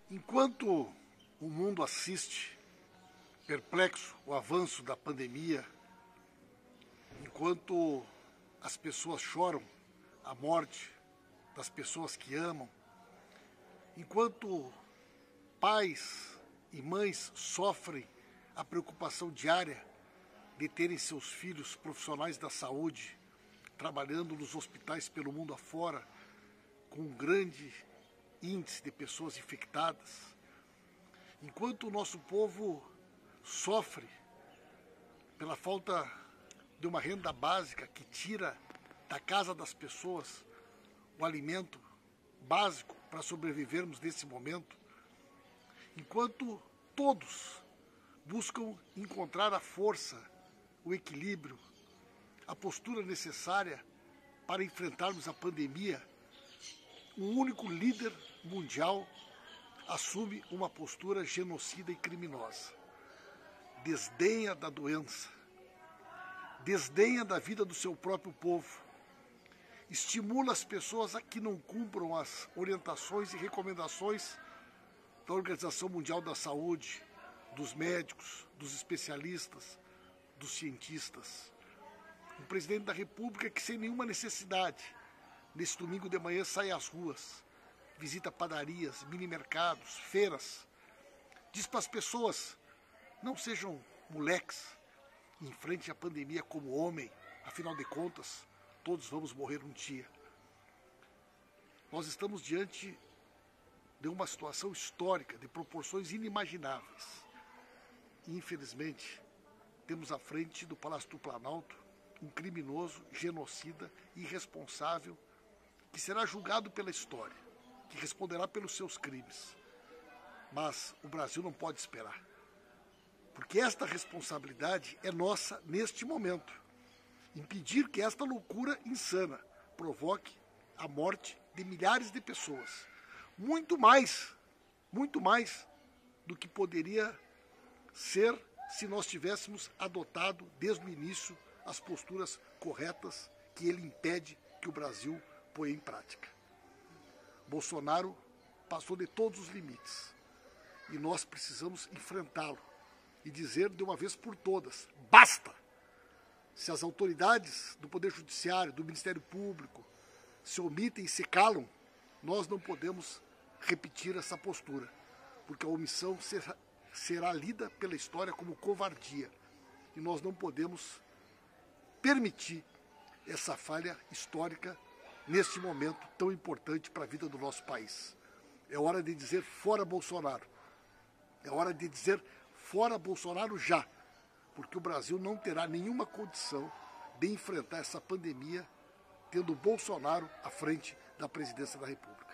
Enquanto o mundo assiste, perplexo, o avanço da pandemia, enquanto as pessoas choram a morte das pessoas que amam, enquanto pais e mães sofrem a preocupação diária de terem seus filhos profissionais da saúde trabalhando nos hospitais pelo mundo afora, com um grande índice de pessoas infectadas, enquanto o nosso povo sofre pela falta de uma renda básica que tira da casa das pessoas o alimento básico para sobrevivermos nesse momento, enquanto todos buscam encontrar a força, o equilíbrio, a postura necessária para enfrentarmos a pandemia, um único líder mundial assume uma postura genocida e criminosa. Desdenha da doença, desdenha da vida do seu próprio povo, estimula as pessoas a que não cumpram as orientações e recomendações da Organização Mundial da Saúde, dos médicos, dos especialistas, dos cientistas. Um presidente da República que, sem nenhuma necessidade, nesse domingo de manhã sai às ruas, visita padarias, mini-mercados, feiras, diz para as pessoas: não sejam moleques, enfrente a pandemia como homem, afinal de contas, todos vamos morrer um dia. Nós estamos diante de uma situação histórica, de proporções inimagináveis. E, infelizmente, temos à frente do Palácio do Planalto um criminoso, genocida, irresponsável, que será julgado pela história, que responderá pelos seus crimes. Mas o Brasil não pode esperar, porque esta responsabilidade é nossa neste momento. Impedir que esta loucura insana provoque a morte de milhares de pessoas. Muito mais do que poderia ser se nós tivéssemos adotado desde o início as posturas corretas que ele impede que o Brasil ponha em prática. Bolsonaro passou de todos os limites e nós precisamos enfrentá-lo e dizer de uma vez por todas: basta! Se as autoridades do Poder Judiciário, do Ministério Público se omitem e se calam, nós não podemos repetir essa postura, porque a omissão será lida pela história como covardia e nós não podemos permitir essa falha histórica neste momento tão importante para a vida do nosso país. É hora de dizer fora Bolsonaro. É hora de dizer fora Bolsonaro já, porque o Brasil não terá nenhuma condição de enfrentar essa pandemia tendo Bolsonaro à frente da presidência da República.